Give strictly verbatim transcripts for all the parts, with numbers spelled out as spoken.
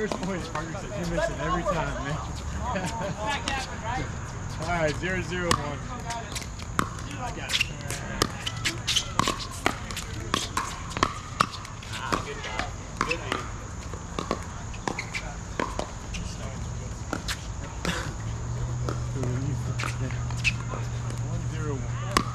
first point Parker said you miss it every time, man. All right, zero zero one. I got it. Ah, good job. Good hand. One zero one.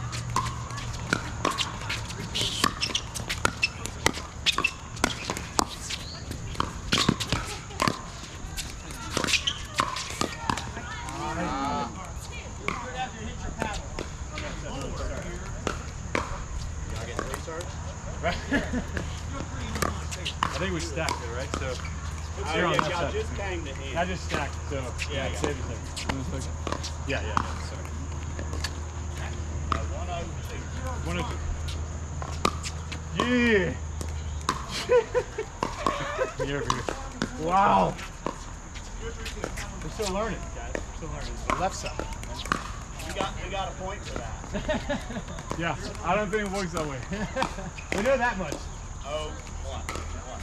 I think we stacked it, right? So oh, zero yeah, on that y'all side. just came to him. I just stacked, so yeah, yeah, save it there. Yeah, yeah, yeah. Sorry. Uh, one oh two. One oh two. Yeah. Here, here. Wow. We're still learning, guys. We're still learning. It's the left side. We got, we got a point for that. Yeah, I don't think it works that way. We know that much. Oh, one. One.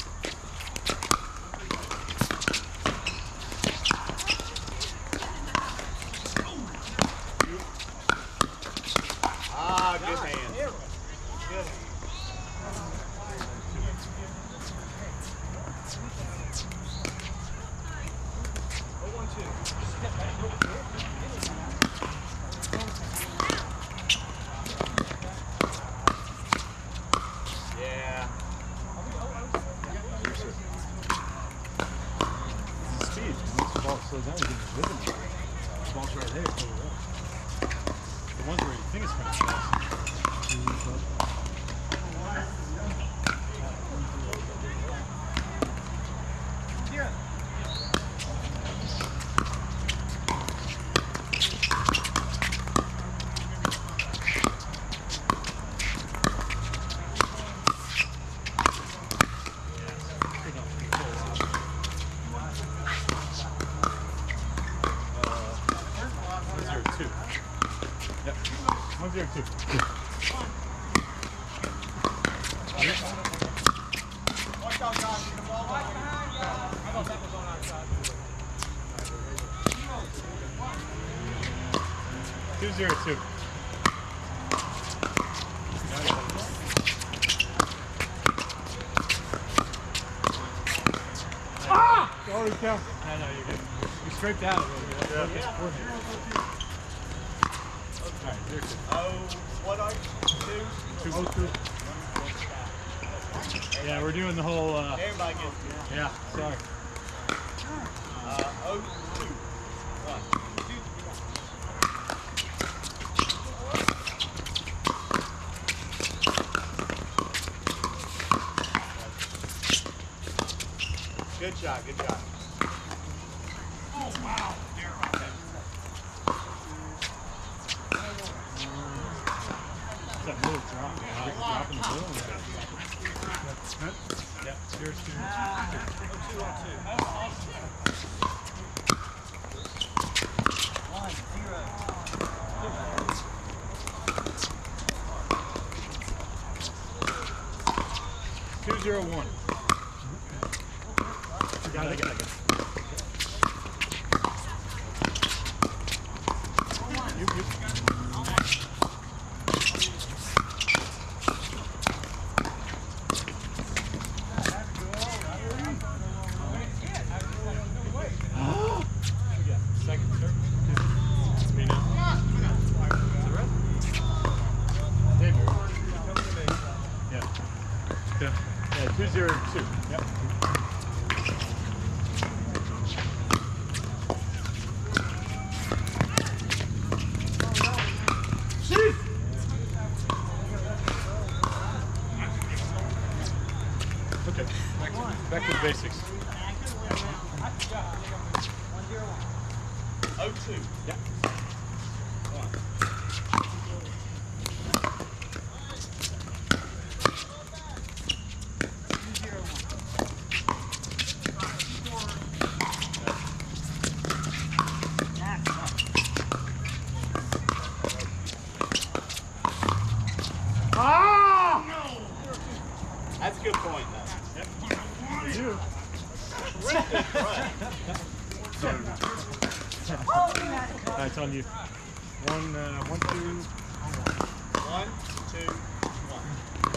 Ah, good hand. Good hand. Oh, one, two. Step back. Yeah. It's speed. Once the ball slows down, you get the rhythm. The ball's right there. So the ones where you think it's kind of fast. one zero two. two zero two. Ah! Holy cow. No, no, you're good. You scraped out a little bit. Yeah. Yeah. Alright, zero two. Oh, what are you? Two? two oh two. Yeah, we're doing the whole, uh... Everybody gets two. Yeah, sorry. Uh, oh, two. One. Good shot, good shot. Oh, wow. That little drop, man. Like drop in the middle. Yeah, cheers, cheers. Two on two. One, zero. Two zero one. Got it, I got it, I got it. You, you. Second, sir. It's me now. Is it red? Dave, yeah. Yeah. Yeah, two zero two. Yep. Okay, back to, back to the basics. Oh, two. Yeah. One. Ah! That's a good point, though. Yep. You. on you. One, uh, one, two, One, two, one.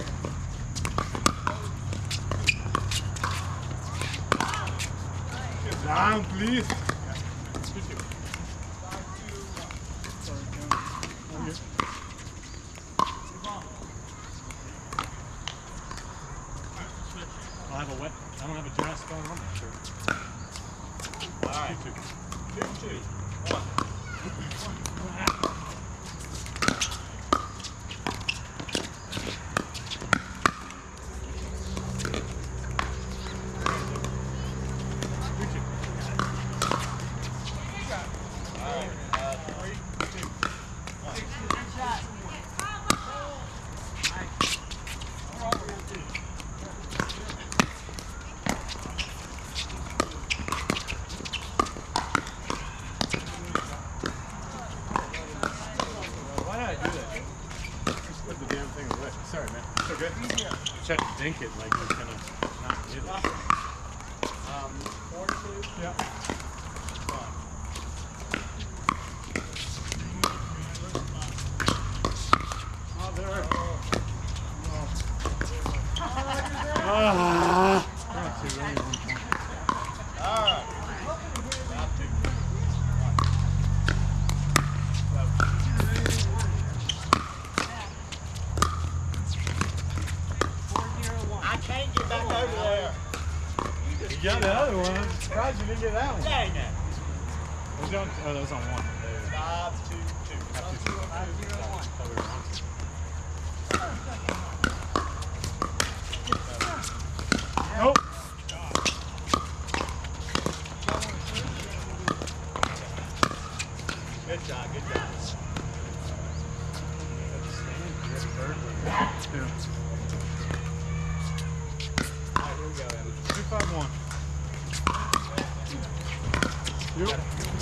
down, please. I'll have a wet, I don't have a dress going on my shirt. All right. Two, two. Two, two, one. Sorry, man. It's okay. Check to dink it like you're gonna not get it. Um, four, two. Yeah. One. Oh, there. Ah. Not too early. All right. Now two. I can't get back over there. You got the other one. I'm surprised you didn't get that one. Dang it. Was it on, oh, that was on one. Five, two, two. Five, two, two. Five, zero, one. Thought we were on two. Nope. Good job, good job. Yeah. All right, here we go, Edmond. Two, five, one. Yep.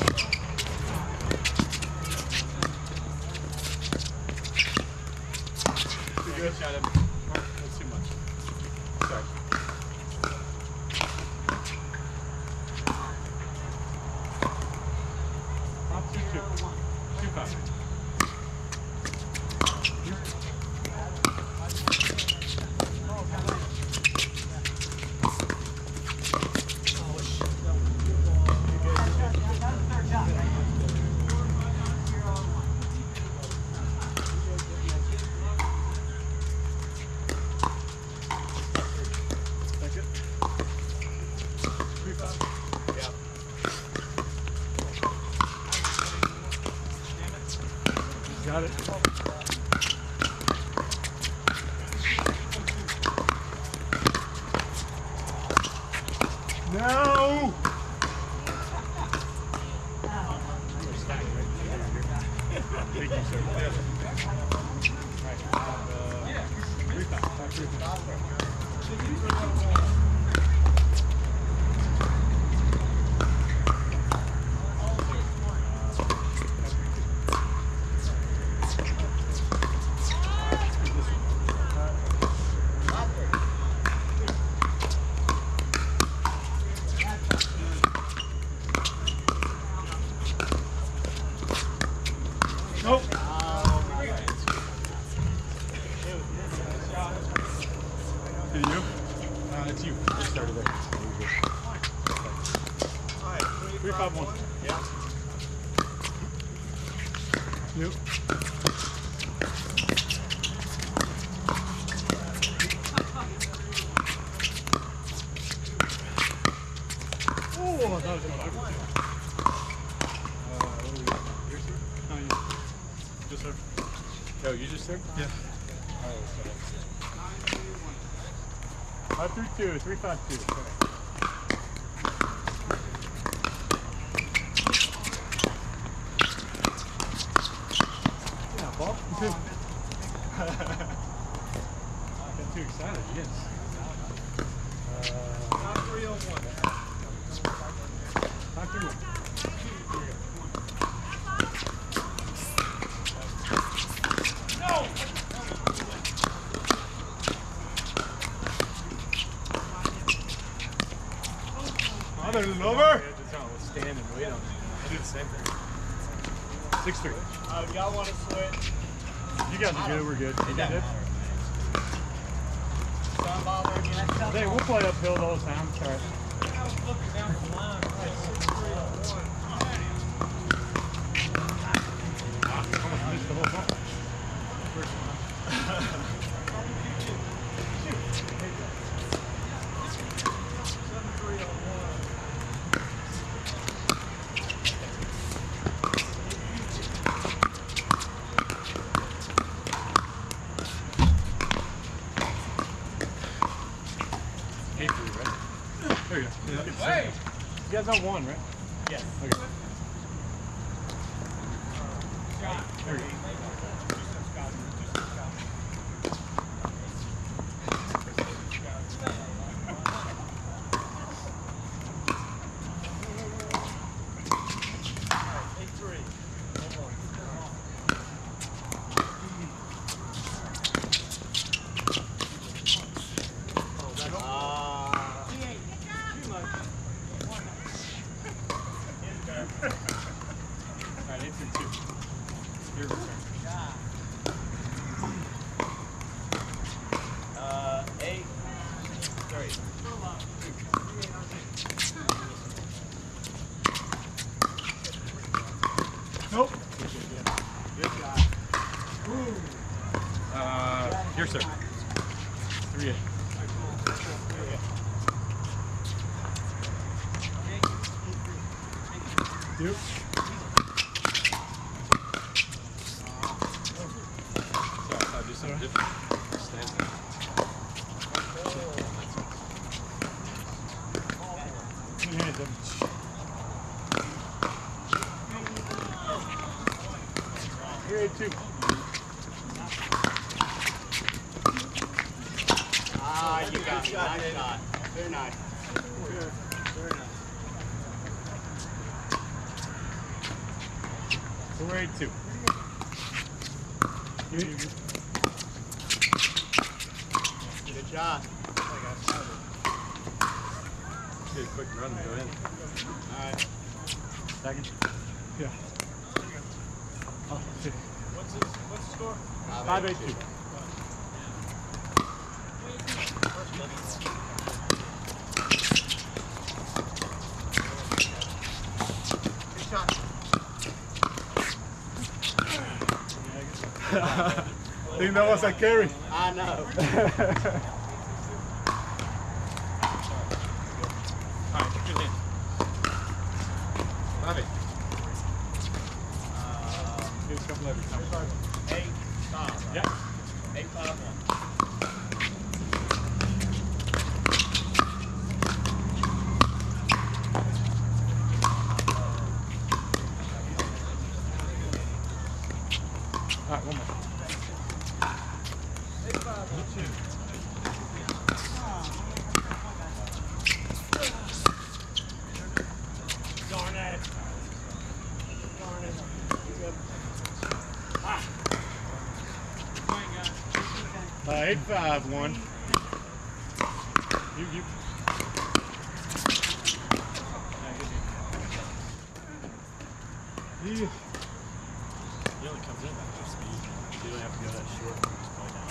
Good shot, Edmond. That's too much. Sorry. Five, two, two. Two, five. Got it. No! Thank you, sir. Right, uh, three, five, five, three, five. Nope. Is it you? Uh, it's you. You started there. All right, three, Three, five, one. Yeah. Yep. Oh, that was what I was doing. Uh, what are we doing? Your serve? No, you. Just serve. Oh, you just served? Yeah. Five, three, two. Three, five, two. Yeah, Bob. Got too excited. Yes. Uh, Five, three, oh, one. five, three, one. Mother lover! Stand and wait on it. I do the same thing. Six three. Uh, y'all want to switch? You guys are good. We're good. You good? Sun bothering you? Hey, we'll play uphill the whole time. It's all right. I was looking down the line. Right, six three oh one. Almost missed the whole ball. Eight three, right? There you go. Hey! You guys on one, right? Yes. Okay. There we go. Alright, eight three two. Your return. Uh, eight, three. Nope. Good shot. Uh, here, sir. Three eight. Duke. Sorry, I'll do something different. Stand there. Two hands up. Here, eight two. Ah, you got me. Nice shot. Very nice. Very nice. Four eight two. Good. Good shot. Get a quick run and go in. Alright. Second. Yeah. Oh, two. What's this? What's the score? Five eight two. Good shot. Think that was a carry. I know. Alright, good hit. Five eight. Uh, Give us a couple every time. eight, five. Right? Yep. Eight, five, one. Alright, one more. Eight, five, one. Two. Darn it. Darn it. Ah. Uh, eight five one. You you. You. He only comes in at that speed. You don't have to go that short. Just play down.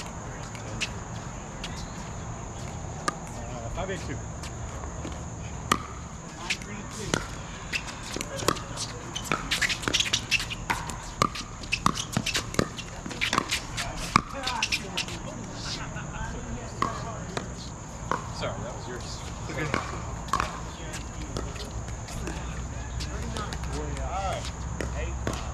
Uh, five eight two. Nine, three, two. Sorry, that was yours. Okay. Alright. Eight, five.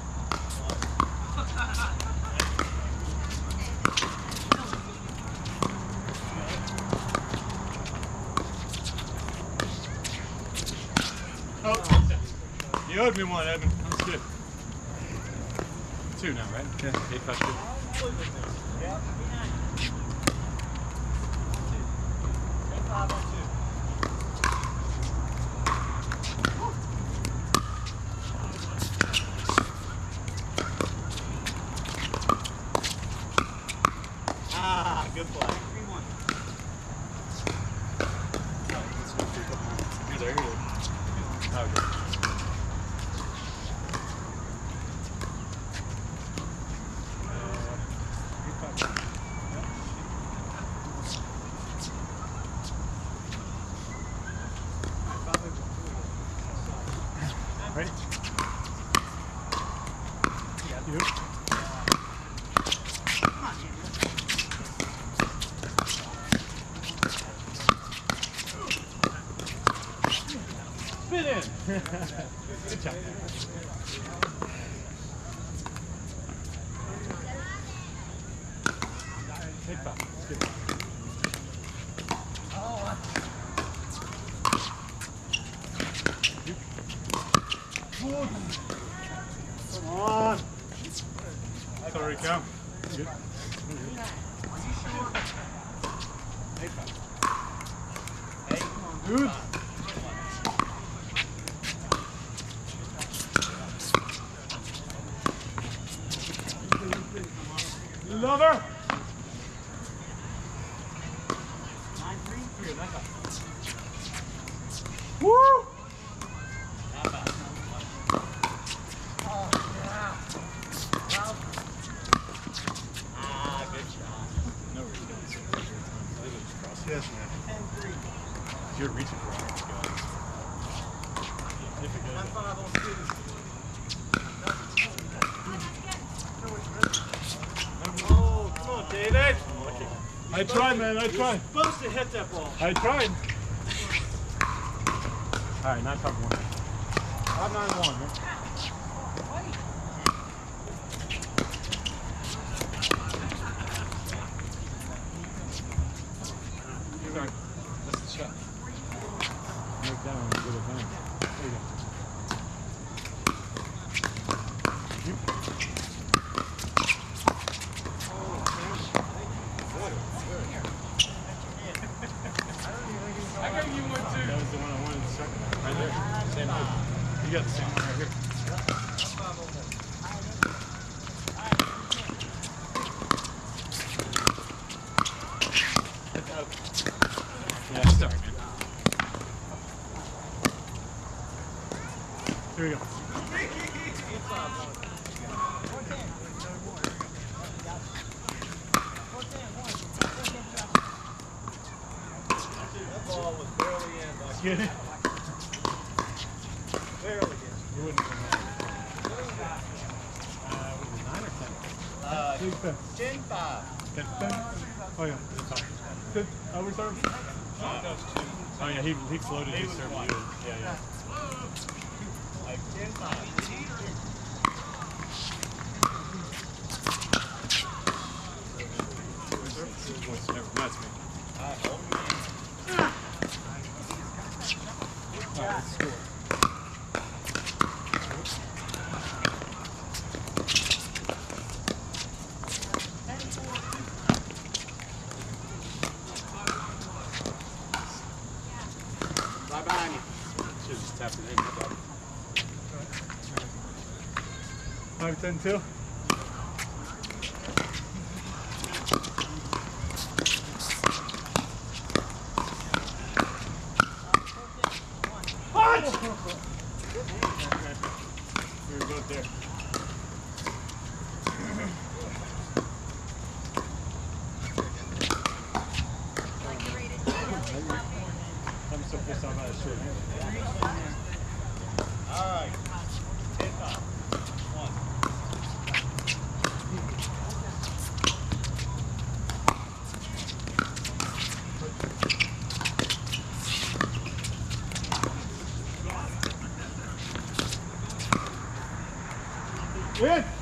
Oh, you owed me one, Edmond. That's good. Two now, right? Yeah. Eight five two. Yeah. Eight, five, one, two. Ah, good play. three, one. You're there, you're there. Oh, good. Good job. Take five. Good. Come on. Sorry, come. Good. Good. Lover. Woo! Ah, good shot. No reason. Yes, man. You're reaching for it. If it goes. Oh, come on, David. I tried, man. I tried. Supposed to hit that ball. I tried. All right, nine five one. Five nine one, man. Sorry. That's the shot. Make that one a good event. There you go. You. I got you one too. That was the one I wanted the second. Right there. Same one. You got the same one right here. Yeah, sorry, man. Here we go. That ball was barely in. Get it? Barely in. You wouldn't have been uh, was it nine or ten? Uh, Big ten. ten five. Ten, ten? Oh, yeah. Ten. Overserve? Oh, yeah, he, he floated his serve. Yeah, yeah. Like ten five. Never, that's me. I hope you All right, let's score. right behind you. Should have just tapped it in. Five, ten, two. What? We were both there. I'm so pissed off about shit. All right. ten five. One. Good.